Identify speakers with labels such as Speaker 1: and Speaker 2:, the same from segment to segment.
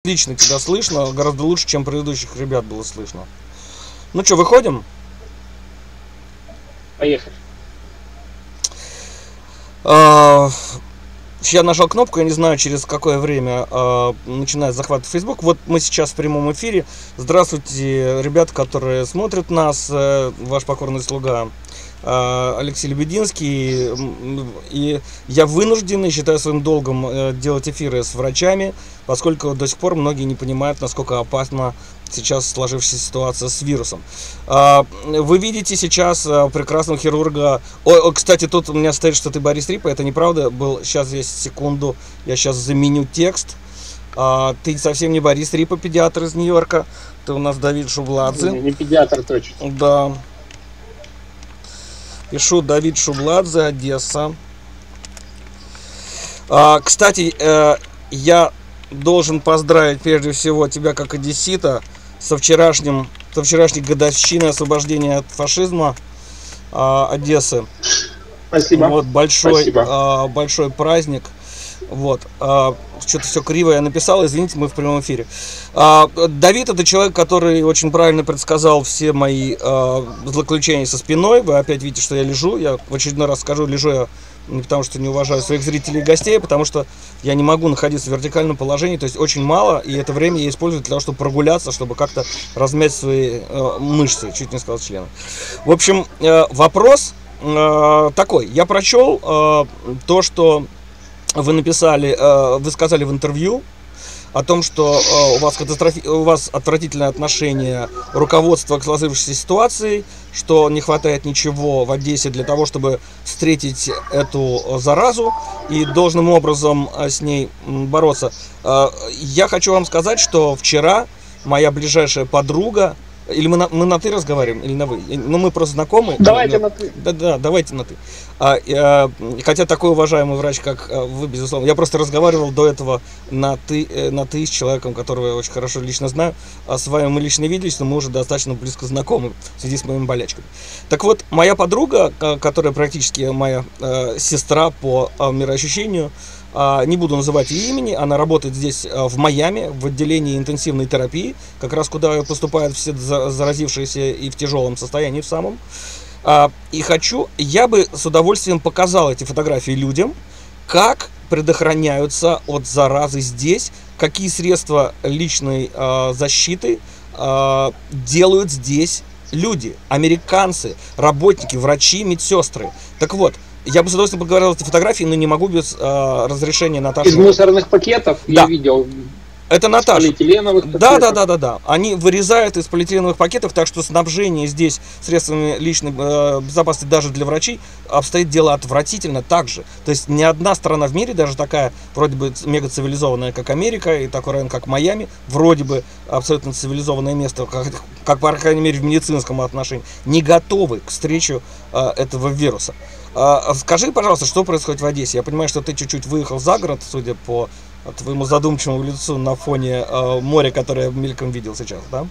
Speaker 1: Отлично тебя слышно, гораздо лучше, чем предыдущих ребят было слышно. Ну что, выходим?
Speaker 2: Поехали.
Speaker 1: Я нажал кнопку, я не знаю, через какое время начинает захват Facebook. Вот мы сейчас в прямом эфире. Здравствуйте, ребята, которые смотрят нас. Ваш покорный слуга Алексей Лебединский. И я вынужден и считаю своим долгом делать эфиры с врачами, поскольку до сих пор многие не понимают, насколько опасна сейчас сложившаяся ситуация с вирусом. Вы видите сейчас прекрасного хирурга. Кстати, тут у меня стоит, что ты Борис Рипа. Это неправда. Сейчас есть секунду. Я сейчас заменю текст. Ты совсем не Борис Рипа, педиатр из Нью-Йорка. Ты у нас Давид Шубладзе.
Speaker 2: Не педиатр, точно.
Speaker 1: Да. Пишу Давид Шубладзе, Одесса. Кстати, я должен поздравить прежде всего тебя как одессита со вчерашней годовщиной освобождения от фашизма Одессы.
Speaker 2: Спасибо.
Speaker 1: Вот большой,
Speaker 2: Спасибо.
Speaker 1: Большой праздник. Вот. Что-то все криво я написал, извините, мы в прямом эфире. Давид — это человек, который очень правильно предсказал все мои злоключения со спиной. Вы опять видите, что я лежу. Я в очередной раз скажу, лежу я не потому, что не уважаю своих зрителей и гостей, а потому что я не могу находиться в вертикальном положении, то есть очень мало, и это время я использую для того, чтобы прогуляться, чтобы как-то размять свои мышцы, чуть не сказал члены. В общем, вопрос такой. Я прочел то, что вы написали, вы сказали в интервью о том, что у вас отвратительное отношение руководства к сложившейся ситуации, что не хватает ничего в Одессе для того, чтобы встретить эту заразу и должным образом с ней бороться. Я хочу вам сказать, что вчера моя ближайшая подруга, или мы на ты разговариваем, или на вы? Ну, мы просто знакомы.
Speaker 2: Давайте на ты.
Speaker 1: Да, давайте на ты. Хотя такой уважаемый врач, как вы, безусловно. Я просто разговаривал до этого на ты с человеком, которого я очень хорошо лично знаю. А с вами мы лично виделись, но мы уже достаточно близко знакомы в связи с моими болячками. Так вот, моя подруга, которая практически моя сестра по мироощущению, не буду называть ее имени, она работает здесь в Майами, в отделении интенсивной терапии, как раз куда поступают все заразившиеся и в тяжелом состоянии в самом. И я бы с удовольствием показал эти фотографии людям, как предохраняются от заразы здесь, какие средства личной защиты делают здесь люди, американцы, работники, врачи, медсестры. Так вот, я бы с удовольствием поговорил эти фотографии, но не могу без разрешения Наташи.
Speaker 2: Из мусорных пакетов
Speaker 1: да.
Speaker 2: Я видел.
Speaker 1: Это Наташа.
Speaker 2: Полиэтиленовых пакетов.
Speaker 1: Да. Они вырезают из полиэтиленовых пакетов, так что снабжение здесь средствами личной безопасности даже для врачей обстоит дело отвратительно также. То есть ни одна страна в мире, даже такая вроде бы мега цивилизованная, как Америка, и такой район, как Майами, вроде бы абсолютно цивилизованное место, как по крайней мере в медицинском отношении, не готовы к встрече этого вируса. Скажи, пожалуйста, что происходит в Одессе? Я понимаю, что ты чуть-чуть выехал за город, судя по твоему задумчивому лицу на фоне моря, которое я мельком видел сейчас, да?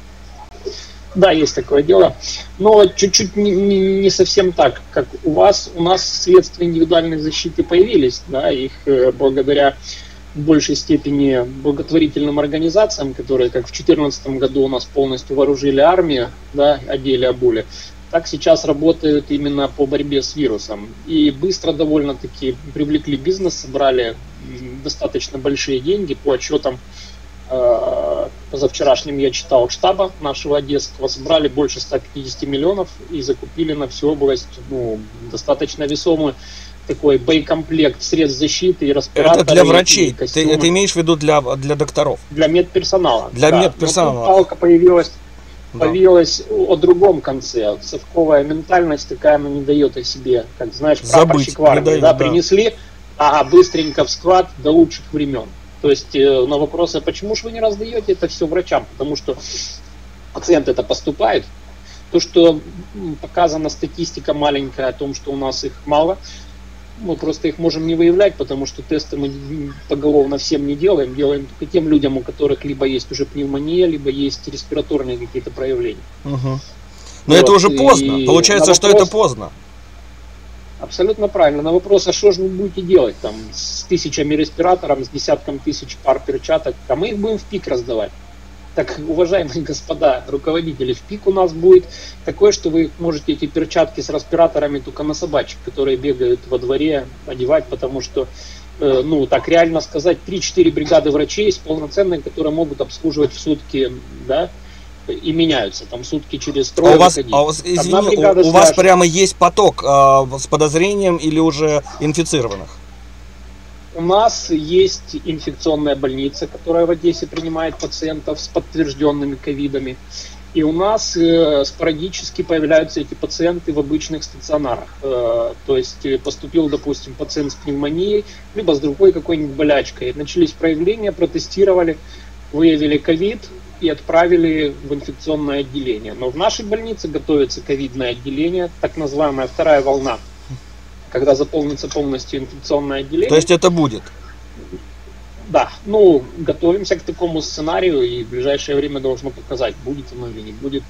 Speaker 2: Да, есть такое дело. Но чуть-чуть не совсем так, как у вас. У нас средства индивидуальной защиты появились, да, их благодаря в большей степени благотворительным организациям, которые, как в 2014 году у нас полностью вооружили армию, да, одели, обули, так сейчас работают именно по борьбе с вирусом. И быстро довольно-таки привлекли бизнес, собрали достаточно большие деньги. По отчетам позавчерашним я читал штаба нашего одесского, собрали больше 150 миллионов и закупили на всю область достаточно весомый такой боекомплект средств защиты и респираторов.
Speaker 1: Это для врачей, ты это имеешь в виду для докторов?
Speaker 2: Для медперсонала.
Speaker 1: Для медперсонала.
Speaker 2: Но тут палка появилась о другом конце. Совковая ментальность такая, она не дает о себе, как знаешь, прапорщик в армии, да, принесли, быстренько в склад до лучших времен. То есть на вопросы, почему же вы не раздаете это все врачам, потому что пациенты это поступают. То, что показана статистика маленькая о том, что у нас их мало, мы просто их можем не выявлять, потому что тесты мы поголовно всем не делаем. Делаем только тем людям, у которых либо есть уже пневмония, либо есть респираторные какие-то проявления.
Speaker 1: Угу. Но это уже поздно. Получается, что это поздно.
Speaker 2: Абсолютно правильно. На вопрос, а что же вы будете делать там с тысячами респираторов, с десятком тысяч пар перчаток, а мы их будем в пик раздавать. Так, уважаемые господа руководители, в пик у нас будет такое, что вы можете эти перчатки с респираторами только на собачек, которые бегают во дворе, одевать, потому что, ну, так реально сказать, 3-4 бригады врачей есть полноценные, которые могут обслуживать в сутки, да, и меняются, там сутки через трое.
Speaker 1: У вас прямо есть поток с подозрением или уже инфицированных?
Speaker 2: У нас есть инфекционная больница, которая в Одессе принимает пациентов с подтвержденными ковидами. И у нас спорадически появляются эти пациенты в обычных стационарах. То есть поступил, допустим, пациент с пневмонией, либо с другой какой-нибудь болячкой. Начались проявления, протестировали, выявили ковид и отправили в инфекционное отделение. Но в нашей больнице готовится ковидное отделение, так называемая вторая волна, когда заполнится полностью инфекционное отделение.
Speaker 1: То есть это будет?
Speaker 2: Да, ну, готовимся к такому сценарию, и в ближайшее время должно показать, будет оно или не будет.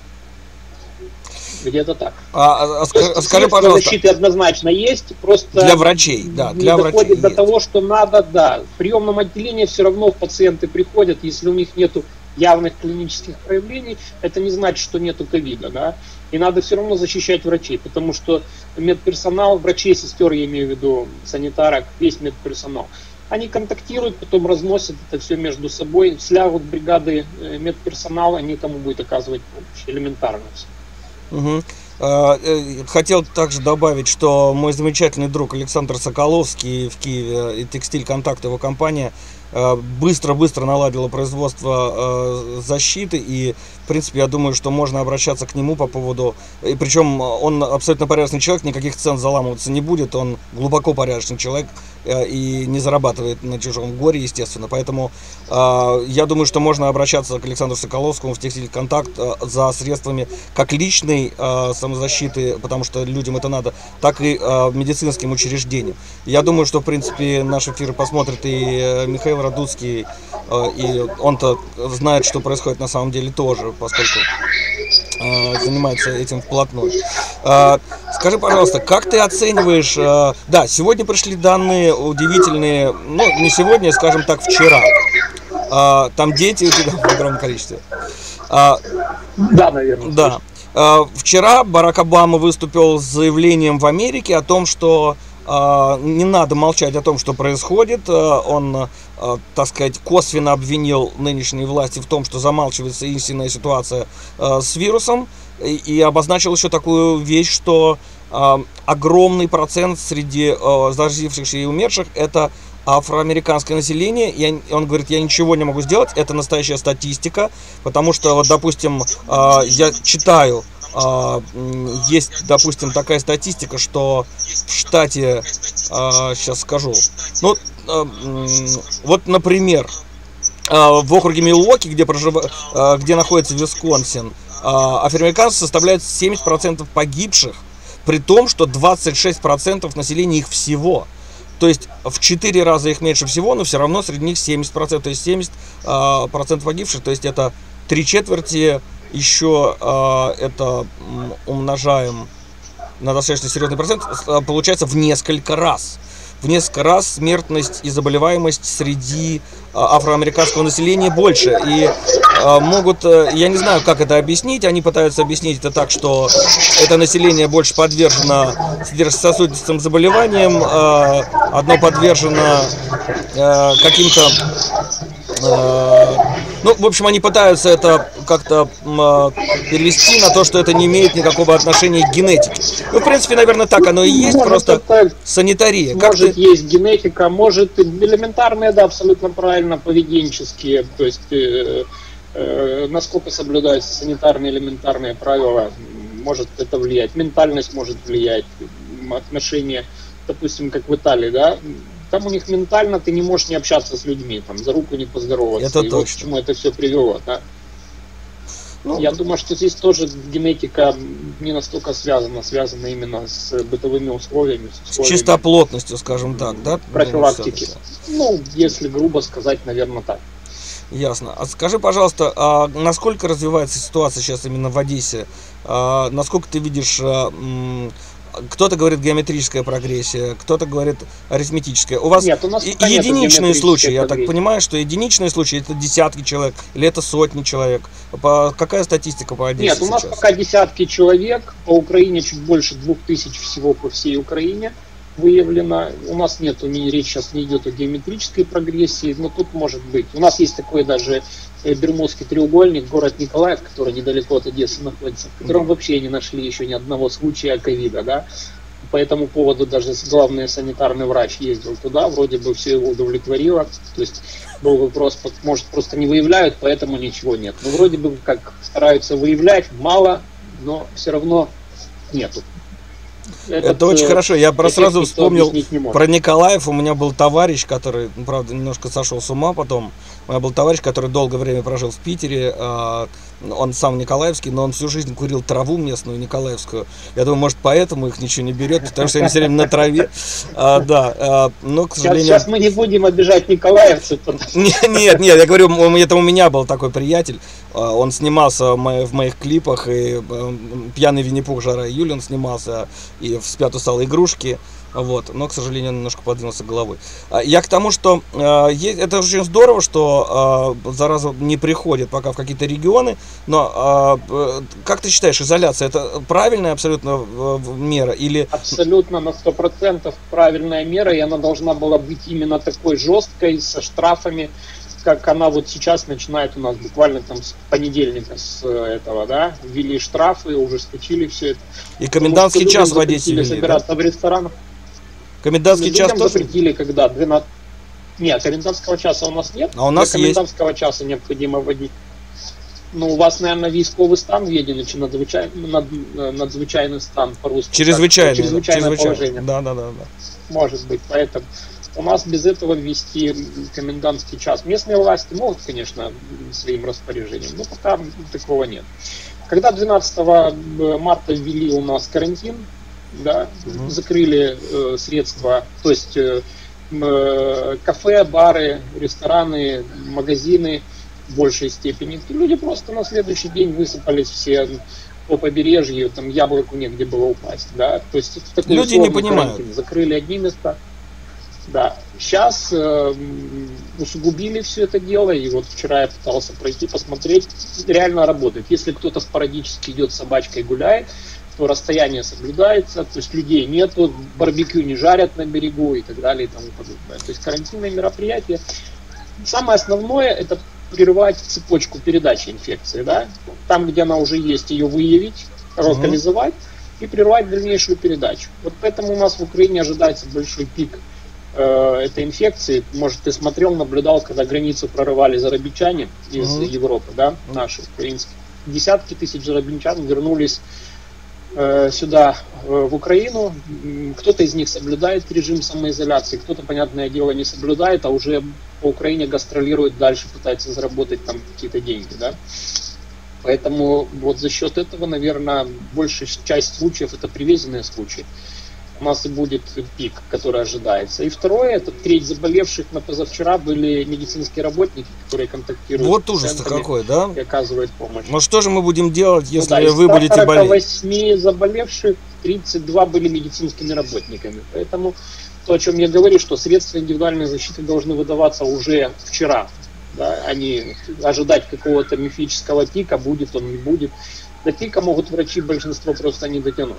Speaker 2: Где-то так.
Speaker 1: Скажи, пожалуйста.
Speaker 2: Защиты однозначно есть, просто
Speaker 1: для врачей, да, для
Speaker 2: не доходит
Speaker 1: врачей
Speaker 2: до того, что надо, да. В приемном отделении все равно пациенты приходят, если у них нету явных клинических проявлений, это не значит, что нету ковида, да. И надо все равно защищать врачей, потому что медперсонал, врачей, сестер, я имею в виду, санитарок, весь медперсонал, они контактируют, потом разносят это все между собой, слягут бригады медперсонала, никому будет оказывать помощь, элементарно все.
Speaker 1: Угу. Хотел также добавить, что мой замечательный друг Александр Соколовский в Киеве, Текстиль Контакт, его компания, быстро наладила производство защиты, и в принципе я думаю, что можно обращаться к нему по поводу, и причем он абсолютно порядочный человек, никаких цен заламываться не будет, он глубоко порядочный человек и не зарабатывает на чужом горе, естественно, поэтому я думаю, что можно обращаться к Александру Соколовскому в Текстиль Контакт за средствами как личной самозащиты, потому что людям это надо, так и медицинским учреждениям. Я думаю, что в принципе наш эфир посмотрит и Михаил Радуцкий, и он-то знает, что происходит на самом деле тоже, поскольку занимается этим вплотную. Скажи, пожалуйста, как ты оцениваешь... Да, сегодня пришли данные удивительные, ну, не сегодня, скажем так, вчера. Там дети у тебя в огромном количестве.
Speaker 2: Да, наверное.
Speaker 1: Да. Вчера Барак Обама выступил с заявлением в Америке о том, что не надо молчать о том, что происходит. Он, так сказать, косвенно обвинил нынешние власти в том, что замалчивается истинная ситуация с вирусом, и обозначил еще такую вещь, что огромный процент среди заразившихся и умерших – это афроамериканское население. И он говорит, я ничего не могу сделать, это настоящая статистика, потому что, вот, допустим, я читаю, есть, допустим, такая статистика, что в штате, сейчас скажу, ну, вот, например, в округе Милуоки, где находится Висконсин, афроамериканцы составляют 70% погибших, при том, что 26% населения их всего. То есть в 4 раза их меньше всего, но все равно среди них 70%, то есть 70% погибших, то есть это 3/4, еще это умножаем на достаточно серьезный процент, получается в несколько раз. В несколько раз смертность и заболеваемость среди афроамериканского населения больше. И могут, я не знаю, как это объяснить, они пытаются объяснить это так, что это население больше подвержено сердечно-сосудистым заболеваниям, одно подвержено каким-то... Ну, в общем, они пытаются это как-то перевести на то, что это не имеет никакого отношения к генетике. Ну, в принципе, наверное, так оно и есть, может, просто санитария.
Speaker 2: Может, есть генетика, может, элементарные, да, абсолютно правильно, поведенческие, то есть насколько соблюдаются санитарные элементарные правила, может это влиять, ментальность может влиять, отношения, допустим, как в Италии, да, там у них ментально ты не можешь не общаться с людьми, там, за руку не поздороваться.
Speaker 1: Это
Speaker 2: и
Speaker 1: точно.
Speaker 2: Вот к чему это все привело, да. Ну, я думаю, что здесь тоже генетика не настолько связана именно с бытовыми условиями.
Speaker 1: С чистоплотностью, скажем так, да?
Speaker 2: Профилактики. Ну, если грубо сказать, наверное, так.
Speaker 1: Ясно. А скажи, пожалуйста, а насколько развивается ситуация сейчас именно в Одессе? Насколько ты видишь Кто-то говорит геометрическая прогрессия, кто-то говорит арифметическая. У вас,
Speaker 2: нет, у нас
Speaker 1: единичные случаи, я так понимаю, что единичные случаи это десятки человек или это сотни человек. Какая статистика по Одессе?
Speaker 2: Нет, у нас пока десятки человек, по Украине чуть больше 2000 всего по всей Украине выявлено. У нас нет, речь сейчас не идет о геометрической прогрессии, но тут может быть. У нас есть такой даже Бермудский треугольник, город Николаев, который недалеко от Одессы находится, в котором вообще не нашли еще ни одного случая ковида, да. По этому поводу даже главный санитарный врач ездил туда, вроде бы все его удовлетворило. То есть был вопрос, может просто не выявляют, поэтому ничего нет. Но вроде бы как стараются выявлять, мало, но все равно нету.
Speaker 1: Это очень хорошо. Я сразу вспомнил про Николаев. У меня был товарищ, который, правда, немножко сошел с ума потом. У меня был товарищ, который долгое время прожил в Питере. Он сам николаевский, но он всю жизнь курил траву местную николаевскую. Я думаю, может, поэтому их ничего не берет, потому что они все время на траве. Да, но, к сожалению...
Speaker 2: Сейчас мы не будем обижать николаевцев.
Speaker 1: Нет, я говорю, это у меня был такой приятель. Он снимался в моих клипах, и «Пьяный Винни-Пух», «Жара июля» он снимался, и в «Спят усталые игрушки». Вот, но, к сожалению, он немножко подвинулся головой. Я к тому, что это очень здорово, что зараза не приходит пока в какие-то регионы, но как ты считаешь, изоляция это правильная абсолютно мера? Или...
Speaker 2: Абсолютно на 100% правильная мера, и она должна была быть именно такой жесткой, со штрафами, как она вот сейчас начинает у нас буквально там с понедельника, с этого, да, ввели штрафы, ужесточили все это.
Speaker 1: И комендантский час в Одессе ввели,
Speaker 2: собираться в ресторанах.
Speaker 1: Комендантский час тоже?
Speaker 2: Запретили, когда 12... Нет, комендантского часа у нас нет.
Speaker 1: А у нас
Speaker 2: комендантского часа необходимо вводить. Ну, у вас, наверное, військовый стан введен, чи надзвичайный стан по-русски.
Speaker 1: Чрезвычайное
Speaker 2: положение.
Speaker 1: Да.
Speaker 2: Может быть, поэтому у нас без этого ввести комендантский час. Местные власти могут, конечно, своим распоряжением, но пока такого нет. Когда 12 марта ввели у нас карантин, да, закрыли средства, то есть кафе, бары, рестораны, магазины в большей степени. Люди просто на следующий день высыпались все по побережью, там яблоку негде было упасть, да. То есть в такой
Speaker 1: люди не понимают.
Speaker 2: Карантин. Закрыли одни места. Да, сейчас усугубили все это дело, и вот вчера я пытался пройти, посмотреть, реально работает. Если кто-то спорадически идет с собачкой гуляет, то расстояние соблюдается, то есть людей нету, барбекю не жарят на берегу и так далее и тому подобное. То есть карантинные мероприятия. Самое основное это прервать цепочку передачи инфекции, да? Там, где она уже есть, ее выявить, локализовать и прервать дальнейшую передачу. Вот поэтому у нас в Украине ожидается большой пик этой инфекции. Может, ты смотрел, наблюдал, когда границу прорывали зарабичане из Европы, да, наши, украинские. Десятки тысяч зарабичан вернулись сюда, в Украину. Кто-то из них соблюдает режим самоизоляции, кто-то, понятное дело, не соблюдает, а уже по Украине гастролирует дальше, пытается заработать там какие-то деньги, да. Поэтому вот за счет этого, наверное, большая часть случаев это привезенные случаи. У нас и будет пик, который ожидается. И второе, это треть заболевших на позавчера были медицинские работники, которые контактируют
Speaker 1: вот с ужас-то какой, да?
Speaker 2: И оказывают помощь.
Speaker 1: Ну что же мы будем делать, если вы будете болеть?
Speaker 2: Из 148 заболевших 32 были медицинскими работниками. Поэтому то, о чем я говорю, что средства индивидуальной защиты должны выдаваться уже вчера. Да, а не ожидать какого-то мифического пика, будет он, не будет. До пика могут врачи большинство просто не дотянуть.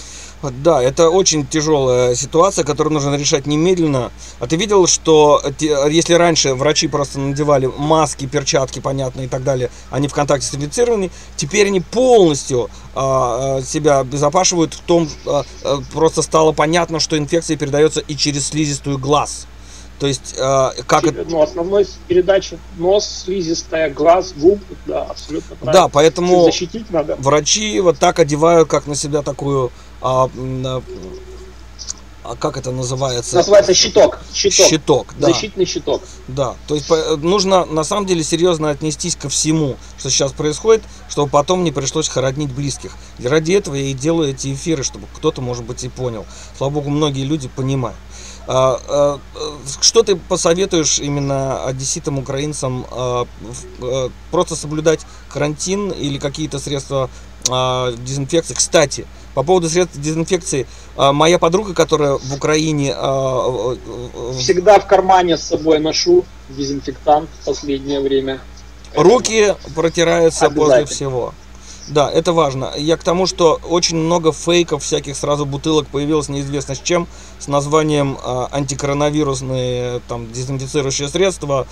Speaker 1: Да, это очень тяжелая ситуация, которую нужно решать немедленно. А ты видел, что если раньше врачи просто надевали маски, перчатки, понятно, и так далее, они в контакте с инфицированными, теперь они полностью себя обезопасивают в том, просто стало понятно, что инфекция передается и через слизистую глаз. То есть, как это...
Speaker 2: Ну, основной передача нос, слизистая, глаз, губ, да, абсолютно правильно.
Speaker 1: Да, поэтому
Speaker 2: защитить надо.
Speaker 1: Врачи вот так одевают, как на себя такую... как это называется?
Speaker 2: Называется щиток.
Speaker 1: Щиток, да.
Speaker 2: Защитный щиток.
Speaker 1: Да, то есть нужно на самом деле серьезно отнестись ко всему, что сейчас происходит, чтобы потом не пришлось хоронить близких. И ради этого я и делаю эти эфиры, чтобы кто-то, может быть, и понял. Слава богу, многие люди понимают. Что ты посоветуешь именно одесситам, украинцам? Просто соблюдать карантин или какие-то средства дезинфекции? Кстати, По поводу средств дезинфекции, моя подруга, которая в Украине...
Speaker 2: Всегда в кармане с собой ношу дезинфектант в последнее время.
Speaker 1: Руки протираются после всего. Да, это важно. Я к тому, что очень много фейков, всяких сразу бутылок появилось неизвестно с чем, с названием антикоронавирусные там дезинфицирующие средства.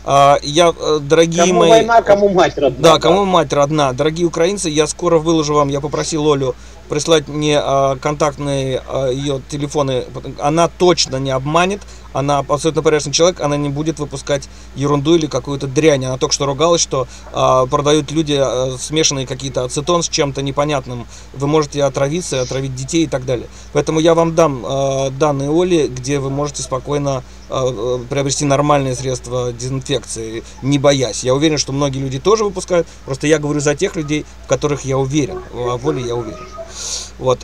Speaker 1: Дорогие
Speaker 2: кому
Speaker 1: мои...
Speaker 2: война, кому мать родна.
Speaker 1: Да, кому мать родна. Дорогие украинцы, я скоро выложу вам, я попросил Олю прислать мне контактные ее телефоны. Она точно не обманет. Она абсолютно порядочный человек, она не будет выпускать ерунду или какую-то дрянь. Она только что ругалась, что продают люди смешанные какие-то ацетон с чем-то непонятным. Вы можете отравиться, отравить детей и так далее. Поэтому я вам дам данные Оли, где вы можете спокойно приобрести нормальные средства дезинфекции, не боясь. Я уверен, что многие люди тоже выпускают. Просто я говорю за тех людей, в которых я уверен. А в Оле я уверен. Вот.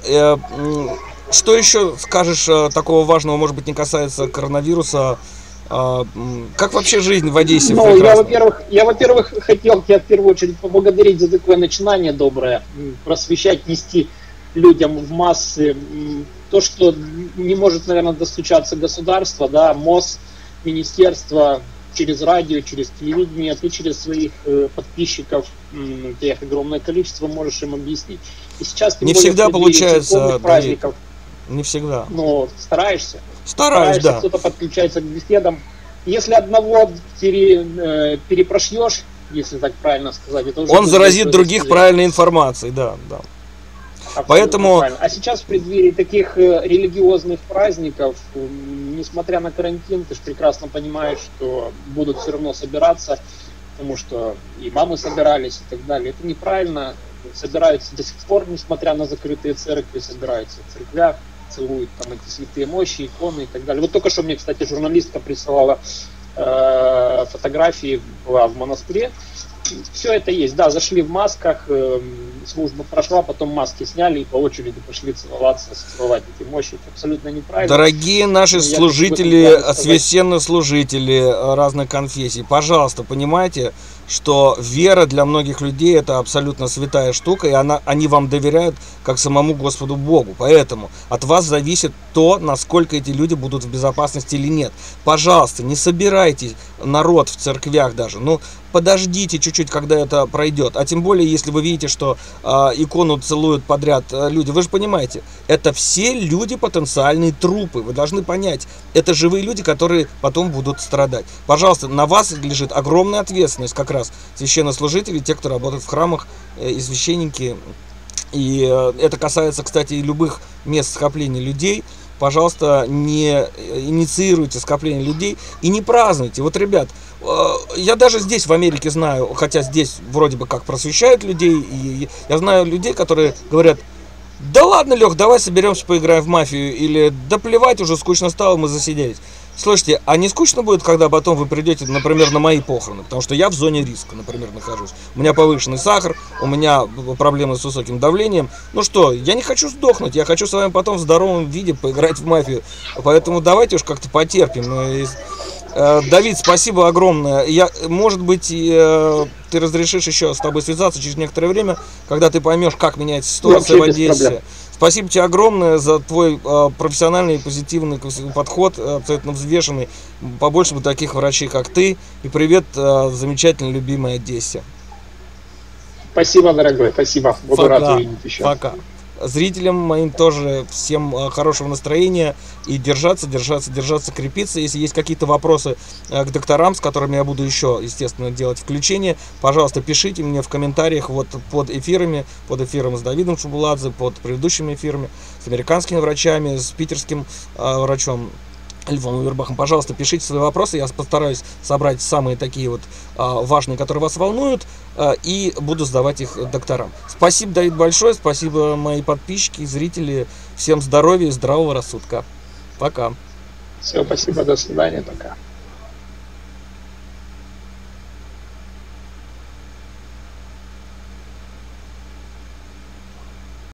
Speaker 1: Что еще скажешь такого важного, может быть, не касается коронавируса? Как вообще жизнь в Одессе?
Speaker 2: Ну, я, во-первых, хотел тебя в первую очередь поблагодарить за такое начинание доброе, просвещать, нести людям в массы то, что не может, наверное, достучаться государство, да, МОЗ, министерство, через радио, через телевидение, ты через своих подписчиков, их огромное количество, можешь им объяснить. И сейчас,
Speaker 1: не всегда получается, праздников, не всегда.
Speaker 2: Но стараешься.
Speaker 1: Стараюсь, да.
Speaker 2: Кто-то подключается к беседам. Если одного перепрошьешь, если так правильно сказать, это уже...
Speaker 1: Он заразит других правильной информацией, да, да. Поэтому...
Speaker 2: Правильно. А сейчас в преддверии таких религиозных праздников, несмотря на карантин, ты же прекрасно понимаешь, что будут все равно собираться, потому что и мамы собирались и так далее. Это неправильно. Собираются до сих пор, несмотря на закрытые церкви, собираются в церквях, целуют там эти святые мощи, иконы и так далее. Вот только что мне, кстати, журналистка присылала фотографии, была в монастыре. Все это есть. Да, зашли в масках, служба прошла, потом маски сняли и по очереди пошли целоваться, целовать эти мощи. Это абсолютно неправильно.
Speaker 1: Дорогие наши служители, священнослужители разных конфессий, пожалуйста, понимайте, что вера для многих людей это абсолютно святая штука, и они вам доверяют как самому Господу Богу. Поэтому от вас зависит то, насколько эти люди будут в безопасности или нет. Пожалуйста, не собирайте народ в церквях даже. Ну, подождите чуть-чуть, когда это пройдет. А тем более, если вы видите, что икону целуют подряд люди. Вы же понимаете, это все люди потенциальные трупы. Вы должны понять, это живые люди, которые потом будут страдать. Пожалуйста, на вас лежит огромная ответственность, как раз священнослужители, те, кто работает в храмах, и священники. И это касается, кстати, и любых мест скопления людей. Пожалуйста, не инициируйте скопление людей и не празднуйте. Вот, ребят, я даже здесь в Америке знаю, хотя здесь вроде бы как просвещают людей, и я знаю людей, которые говорят: да ладно, Лех, давай соберемся, поиграем в мафию, или да плевать, уже скучно стало, мы засиделись. Слушайте, а не скучно будет, когда потом вы придете, например, на мои похороны? Потому что я в зоне риска, например, нахожусь. У меня повышенный сахар, у меня проблемы с высоким давлением. Ну что, я не хочу сдохнуть, я хочу с вами потом в здоровом виде поиграть в мафию. Поэтому давайте уж как-то потерпим. Давид, спасибо огромное. Может быть, ты разрешишь еще с тобой связаться через некоторое время, когда ты поймешь, как меняется ситуация в Одессе. Спасибо тебе огромное за твой профессиональный и позитивный подход, абсолютно взвешенный. Побольше бы таких врачей, как ты. И привет замечательной, любимой Одессе.
Speaker 2: Спасибо, дорогой, спасибо. Буду рад увидеть еще.
Speaker 1: Пока. Зрителям моим тоже всем хорошего настроения и держаться, крепиться. Если есть какие-то вопросы к докторам, с которыми я буду еще, естественно, делать включение, пожалуйста, пишите мне в комментариях вот под эфиром с Давидом Шубуладзе, под предыдущими эфирами, с американскими врачами, с питерским врачом Львом Увербахом. Пожалуйста, пишите свои вопросы, я постараюсь собрать самые такие вот важные, которые вас волнуют, и буду задавать их докторам. Спасибо, Давид, большое, спасибо, мои подписчики, зрители, всем здоровья и здравого рассудка. Пока.
Speaker 2: Все, спасибо, до свидания, пока.